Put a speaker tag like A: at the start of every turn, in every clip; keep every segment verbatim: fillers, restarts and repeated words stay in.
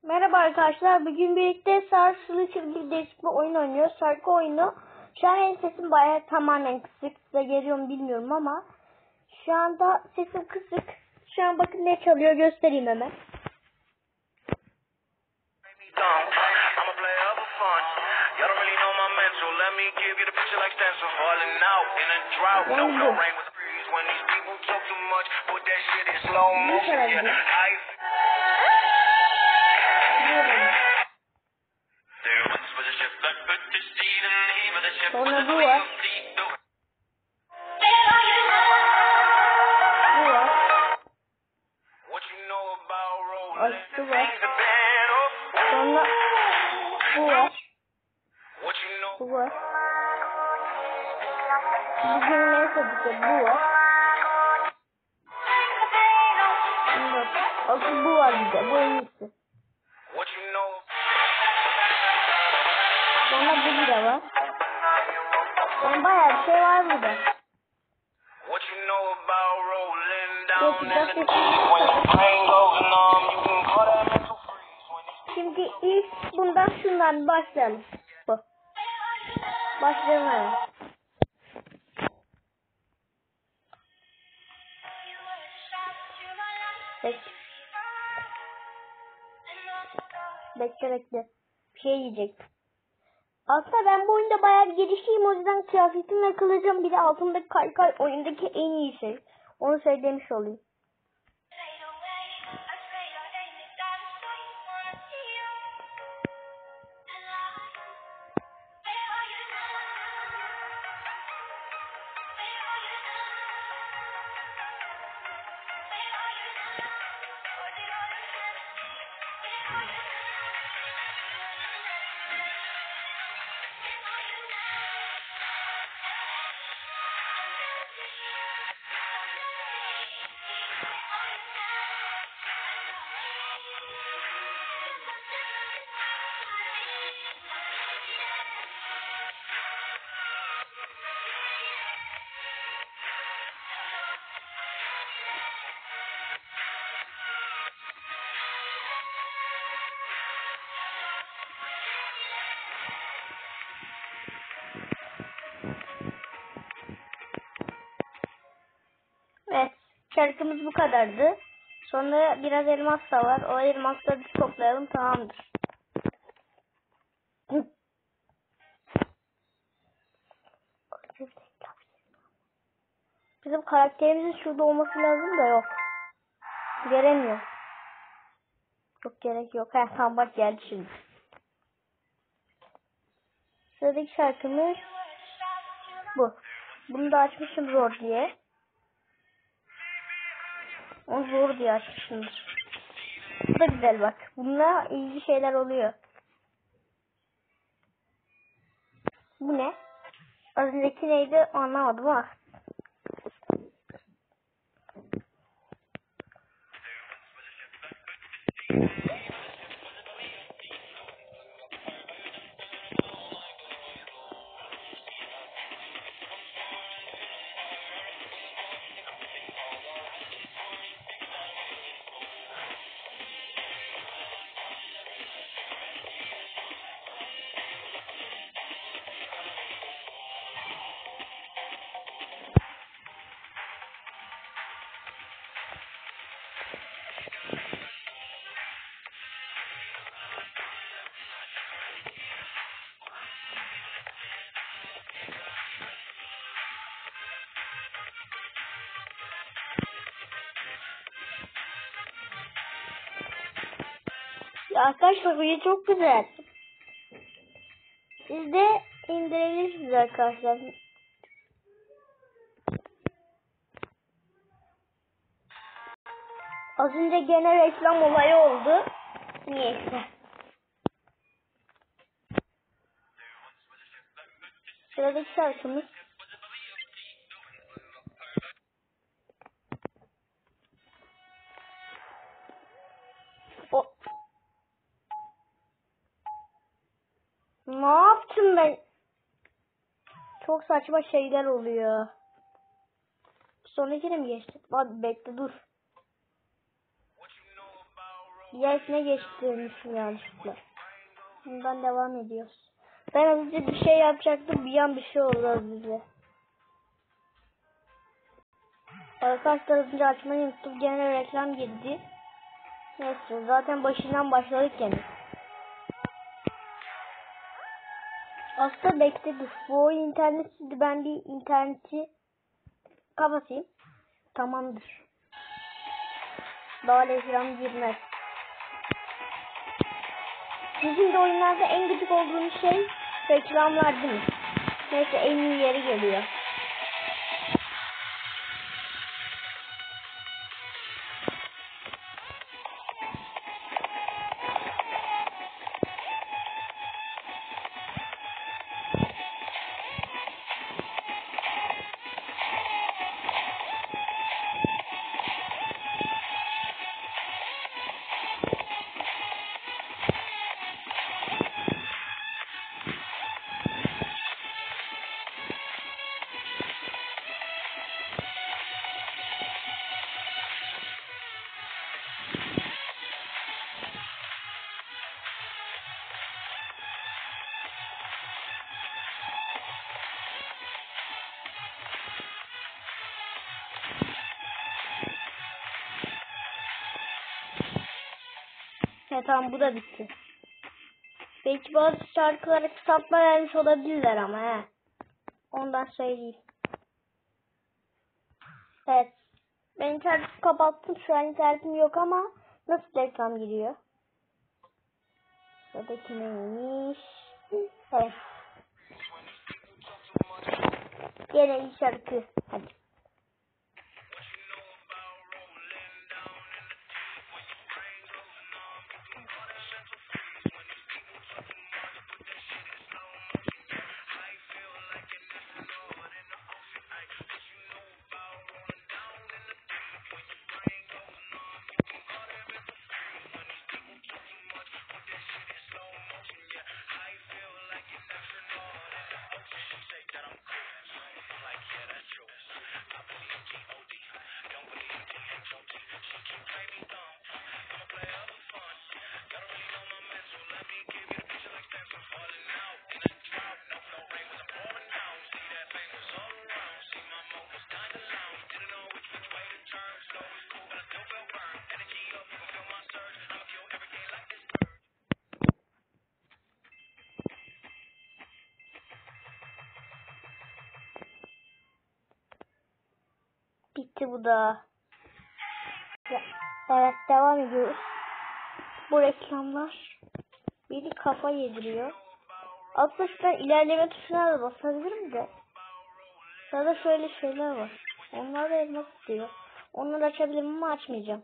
A: Merhaba arkadaşlar. Bugün birlikte sarsılı bir değişik bir oyun oynuyoruz. Şarkı oyunu. Şu an benim sesim bayağı tamamen kısık. Size geliyor mu bilmiyorum ama şu anda sesim kısık. Şu an bakın ne çalıyor, göstereyim hemen. Yani bu. Ne çalabilir? Sonra bu var. Bu var. Açtı var. Sonra bu var. Bu var. Bugün ne yapacağız? Bu var. Şimdi asıl bu var bir de. Bu en iyisi. Sonra bu bir de var. Yani bayağı bir şey var burada. Şimdi ilk bundan şundan başlayalım. Bu. Başlayalım hemen. Bekle. Bekle bekle. Bir şey yiyecek. Aslında ben bu oyunda bayağı bir gelişeyim, o yüzden kıyafetim ve kılıcım bir de altındaki kaykay oyundaki en iyi şey. Onu söylemiş olayım. Evet, şarkımız bu kadardı. Sonra biraz elmas da var. O elmasları bir toplayalım, tamamdır. Bizim karakterimizin şurada olması lazım da yok. Göremiyorum. Çok gerek yok. Heh, tamam bak geldi şimdi. Sıradaki şarkımız bu. Bunu da açmışım zor diye. Onu zor diye açmışımdır. Bu da güzel bak. Bununla ilgili şeyler oluyor. Bu ne? Az önceki neydi anlamadım ama. Ya arkadaşlar bu çok güzel. Siz de indirebilirsiniz arkadaşlar. Az önce gene reklam olayı oldu. Neyse. Sıradaki şarkımız. O. Ne yaptım ben? Çok saçma şeyler oluyor. Sonrakine mi geçtik? Hadi bekle dur. Diğerisine geçtirmişim yanlışlıkla. Bundan devam ediyoruz. Ben az önce bir şey yapacaktım. Bir an bir şey oldu az önce. Arkadaşlar az önce açmayı unuttum. Gene reklam girdi. Neyse zaten başından başladık yani. Aslında bekledik. Bu oyun internetsizdi. Ben bir interneti kapatayım. Tamamdır. Daha reklam girmez. Bizim de oyunlarda en gıcık olduğum şey reklamlar değil mi? Neyse en iyi yeri geliyor. He tamam bu da bitti. Belki bazı şarkılara kısaltma vermiş olabilirler ama he. Ondan söyleyeyim. Evet. Ben interneti kapattım. Şu an internetim yok ama nasıl reklam giriyor? Sıradaki neymiş? Evet. Gene iyi şarkı. Hadi. Bitti bu da. Evet devam ediyoruz. Bu reklamlar beni kafa yediriyor. Aslında şuradan ilerleme tuşuna da basabilirim de. Sırada şöyle şeyler var. Onlar da elmas diyor. Onları açabilirim ama açmayacağım.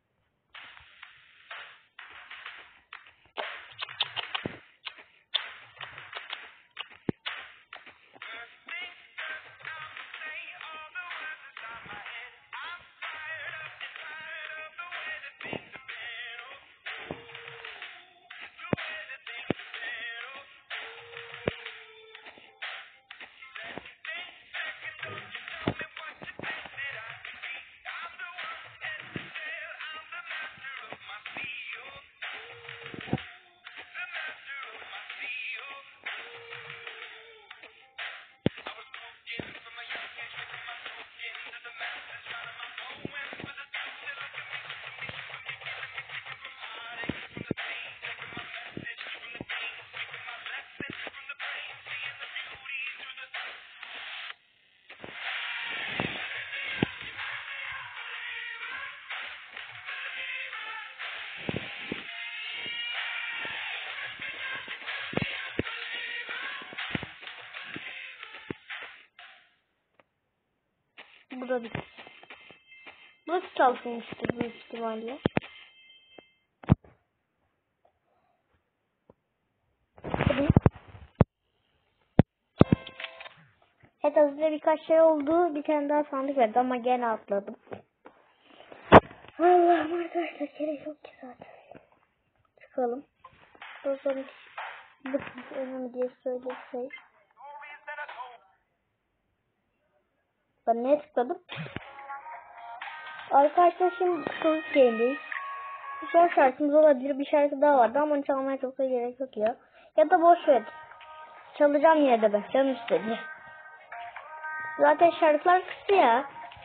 A: Bu da bitti. Burası çalışmıştır büyük ihtimalle. Hadi. Evet azıcık birkaç şey oldu. Bir tane daha sandık verdi ama gene atladım. Allah'ım arkadaşlar gerek yok ki zaten. Çıkalım. Daha sonra bıkmış önemli diye söyledi şey. Ben ne tıkladım? Arkadaşlar şimdi kılıç game'deyiz. Son şarkımız olabilir. Bir şarkı daha vardı ama onu çalmaya çok da gerek yok ya. Ya da boş ver. Çalacağım yine de ben. Canım istedi. Zaten şarkılar kısa ya.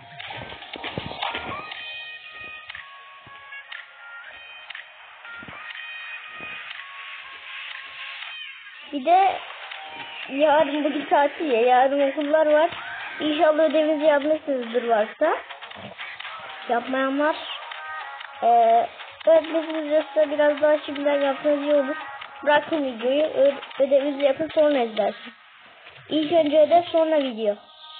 A: Bir de yarın bugün tatil ya. Yarın okullar var. İnşallah ödevinizi yapmışsınızdır varsa. Yapmayanlar Ee, öğretmeniniz yoksa biraz daha şimdiden yapmanız iyi olur. Bırakın videoyu. Ö ödevinizi yapın sonra izlersin. İlk önce ödev sonra video.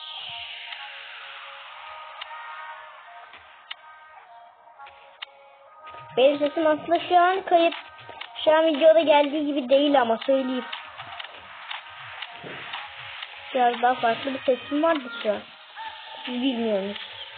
A: Benim sesim aslında şu an kayıp. Şu an videoda geldiği gibi değil ama söyleyeyim. Biraz daha farklı bir sesim vardı şu an. Siz bilmiyorsunuz.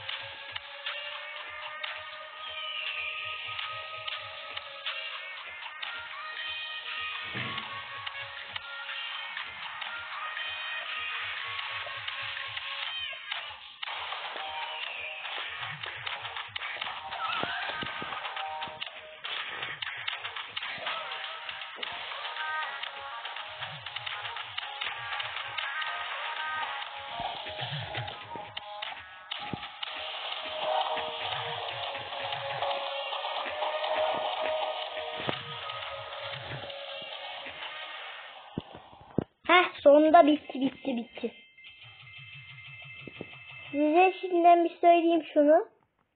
A: Heh, sonunda bitti bitti bitti. Size şimdiden bir söyleyeyim şunu.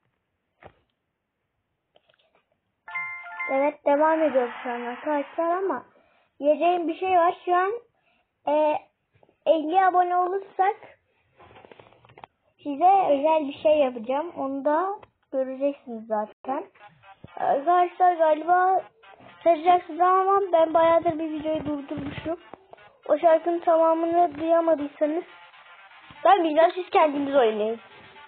A: Evet, devam ediyoruz şu an arkadaşlar ama diyeceğim bir şey var. Şu an e, elli abone olursak size özel bir şey yapacağım. Onu da göreceksiniz zaten. Arkadaşlar galiba saracaksınız ama ben bayağıdır bir videoyu durdurmuşum. O şarkının tamamını duyamadıysanız ben bilmem, siz kendiniz oynayın.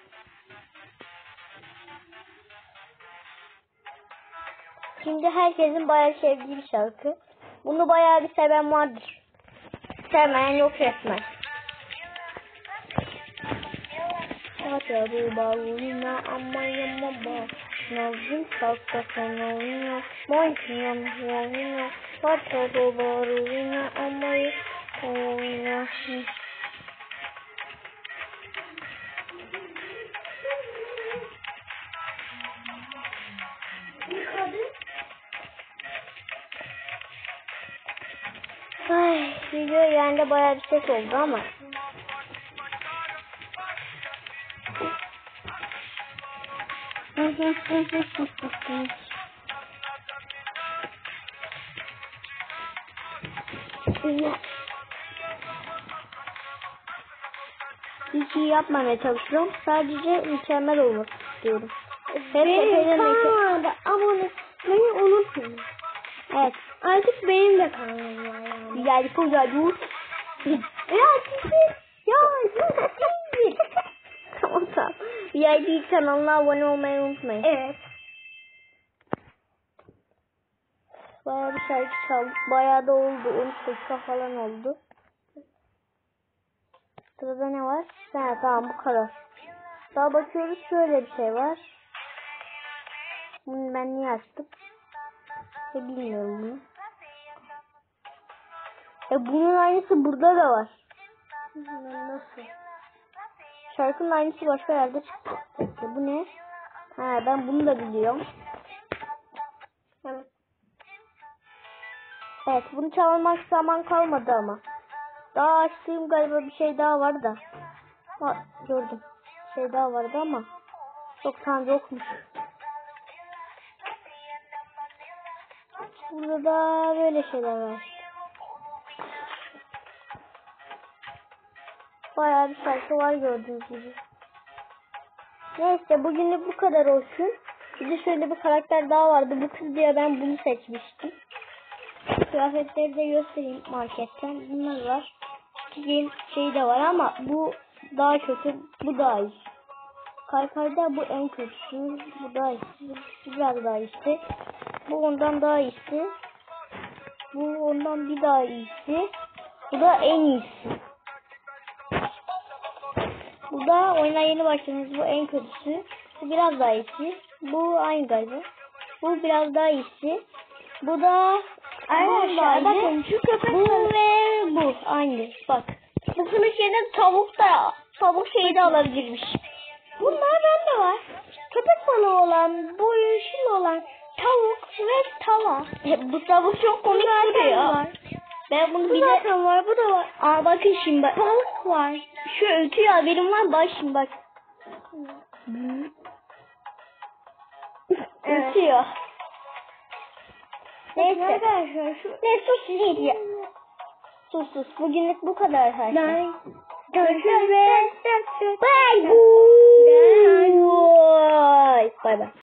A: Şimdi herkesin bayağı sevdiği bir şarkı. Bunu bayağı bir seven vardır. Sevmeyen yok resmen. Hadi balina ama yamama. Nazım sakta sana oyna. Monkeyam oyna. Hadi balina ama oyna. Ay, video yani bayağı bir ses oldu ama. Hiç iyi yapmamaya çalışıyorum. Sadece mükemmel olmak istiyorum.
B: Benim kanalıma abone olmayı unutmayın.
A: Evet.
B: Artık benim de kanalım var yani.
A: Yani koca dur.
B: Ya sizi. Ya sizi.
A: Tamam tamam. V I P kanalına abone olmayı unutmayın.
B: Evet.
A: Bayağı bir şarkı çaldık. Bayağı da oldu. on üç dakika falan oldu. Sırada ne var? Ha, tamam bu kadar. Daha bakıyoruz, şöyle bir şey var. Bunu ben niye açtım? E, bilmiyorum bunu. E, bunun aynısı burada da var.
B: Nasıl?
A: Şarkının aynısı başka yerde çıktı. Peki, bu ne? Ha, ben bunu da biliyorum.
B: Evet.
A: Evet, bunu çalmak zaman kalmadı ama. Daha açtığım galiba bir şey daha var da. Ha, gördüm. Bir şey daha vardı ama çoktan yokmuş. Burada da böyle şeyler var. Bayağı bir şarkı var gördüğünüz gibi. Neyse, bugünlük bu kadar olsun. Bir de şöyle bir karakter daha vardı. Bu kız diye ben bunu seçmiştim. Kıyafetleri de göstereyim marketten. Bunlar var. Game şey de var ama bu daha kötü. Bu daha iyi. Kaykayda bu en kötüsü. Bu daha iyisi. Bu biraz daha iyisi. Bu ondan daha iyisi. Bu ondan bir daha iyisi. Bu da en iyisi. Bu da oyuna yeni başladınız. Bu en kötüsü. Bu biraz daha iyisi. Bu aynı galiba. Bu biraz daha iyisi. Bu da arkadaşlar bakın şu köpek bu ve bu aynı. Bak. Bu kılıç yerine tavuk da tavuk şeyi de alabilirmiş. Bunlar bende var. Köpek balığı olan, bu yeşil olan tavuk ve tava. Bu tavuk çok komik duruyor. Ben bunu
B: Bu
A: bile...
B: zaten var, bu da var.
A: Aa bakın şimdi bak.
B: Balık var.
A: Şu ötüyor haberim var. Bak şimdi bak.
B: Evet.
A: Ötüyor. Neyse.
B: Arkadaşlar şu
A: Ne sus Lidya. Sus sus. Bugünlük bu kadar her şey.
B: ben
A: Görüşürüz.
B: görüşürüz.
A: Bye. Bye. Bye. Bye.